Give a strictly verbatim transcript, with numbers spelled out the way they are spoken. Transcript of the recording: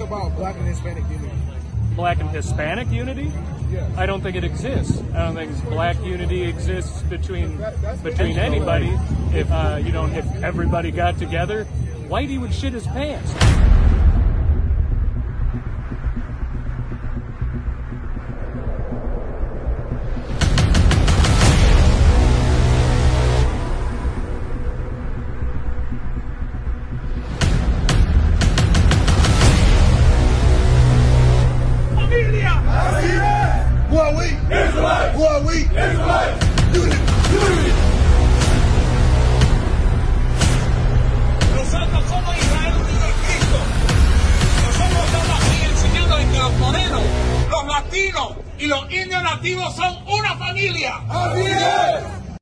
about Black and Hispanic unity? Black and Hispanic unity? Yeah. I don't think it exists. I don't think Black unity exists between between anybody. If uh, you know, if everybody got together, Whitey would shit his pants. Who are we? Israelites. Who are we? Israelites. Unity. Unity. Nosotros somos Israel unido en Cristo. Nosotros estamos aquí enseñando que los morenos, los latinos y los indios nativos son una familia. ¡Así es!